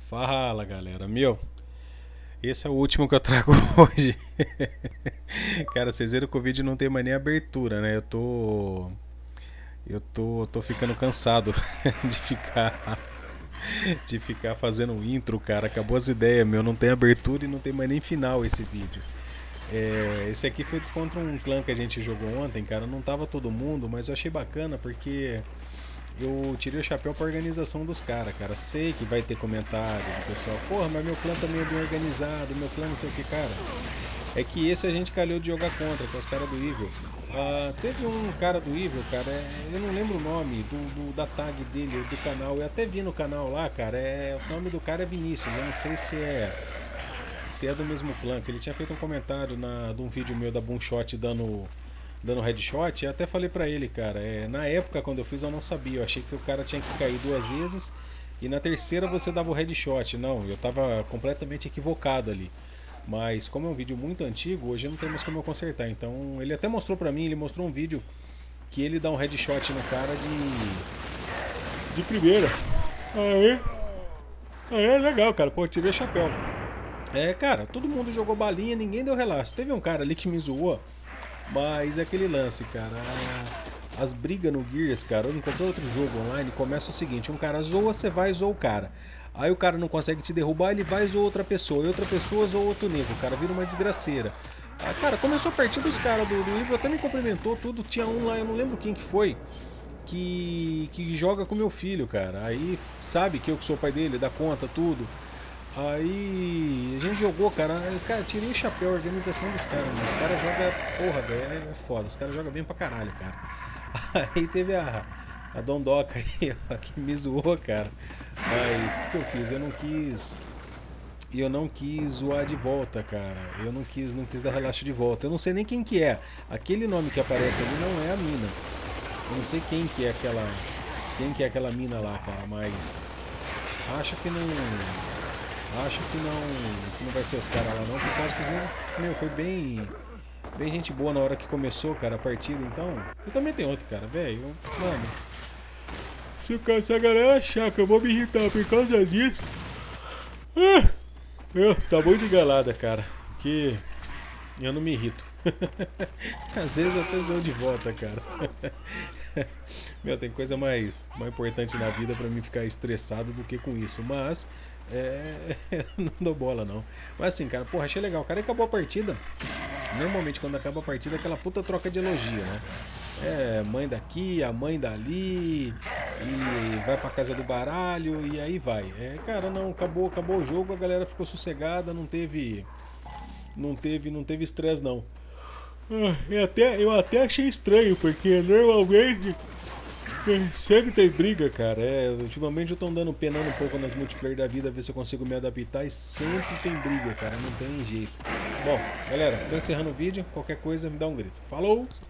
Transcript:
Fala galera, esse é o último que eu trago hoje. Cara, vocês viram que o vídeo não tem mais nem abertura, né? Eu tô ficando cansado de ficar fazendo um intro, cara. Acabou as ideias, meu. Não tem abertura e não tem mais nem final esse vídeo. Esse aqui foi contra um clã que a gente jogou ontem, cara. Não tava todo mundo, mas eu achei bacana porque eu tirei o chapéu pra organização dos caras, cara. Sei que vai ter comentário do pessoal, porra, mas meu clã também é bem organizado, meu clã não sei o que, cara. É que esse a gente calhou de jogar contra, com os caras do Evil. Teve um cara do Evil, cara, eu não lembro o nome da tag dele, do canal. Eu até vi no canal lá, cara, o nome do cara é Vinícius. Eu não sei se é do mesmo clã, que ele tinha feito um comentário de um vídeo meu da Boomshot dando headshot, e até falei pra ele, cara, na época quando eu fiz eu não sabia, eu achei que o cara tinha que cair duas vezes e na terceira você dava o headshot. Não, eu tava completamente equivocado ali. Mas como é um vídeo muito antigo, hoje não tem mais como eu consertar. Então ele até mostrou pra mim, ele mostrou um vídeo que ele dá um headshot no cara de primeira. Aí é legal, cara, pô, eu tirei o chapéu. Cara, todo mundo jogou balinha, ninguém deu relaxo. Teve um cara ali que me zoou, mas é aquele lance, cara. As brigas no Gears, cara, ou em qualquer outro jogo online, começa o seguinte: um cara zoa, você vai e zoa o cara. Aí o cara não consegue te derrubar, ele vai e zoa outra pessoa. E outra pessoa zoa outro nível, cara, vira uma desgraceira. Cara, começou a partir dos caras do Evil, até me cumprimentou, tudo. Tinha um lá, eu não lembro quem que foi, que joga com meu filho, cara. Aí sabe que eu que sou o pai dele, dá conta, tudo. Aí a gente jogou, cara. Cara, tirei o chapéu, a organização dos caras. Os caras jogam, porra, velho, é foda. Os caras jogam bem pra caralho, cara. Aí teve a Dondoca aí, ó, que me zoou, cara. Mas o que eu fiz? Eu não quis zoar de volta, cara. Eu não quis dar relaxo de volta. Eu não sei nem quem que é. Aquele nome que aparece ali não é a mina. Eu não sei quem que é aquela mina lá, cara, mas acho que não. Acho que não vai ser os caras lá não, por causa que os meu, foi bem gente boa na hora que começou, cara, a partida. Então, e também tem outro, cara, velho, mano, se a galera achar que eu vou me irritar por causa disso, tá muito engalada, cara, que eu não me irrito. Às vezes eu até zoo de volta, cara. Meu, tem coisa mais importante na vida pra mim ficar estressado do que com isso. Mas não dou bola não. Mas assim, cara, porra, achei legal. O cara acabou a partida. Normalmente quando acaba a partida é aquela puta troca de elogio, né? Mãe daqui, a mãe dali, e vai pra casa do baralho, e aí vai. Cara, não, acabou o jogo, a galera ficou sossegada, não teve estresse não. Eu até achei estranho, porque normalmente sempre tem briga, cara. Ultimamente eu tô andando penando um pouco nas multiplayer da vida, ver se eu consigo me adaptar, e sempre tem briga, cara, não tem jeito. Bom, galera, tô encerrando o vídeo, qualquer coisa me dá um grito. Falou!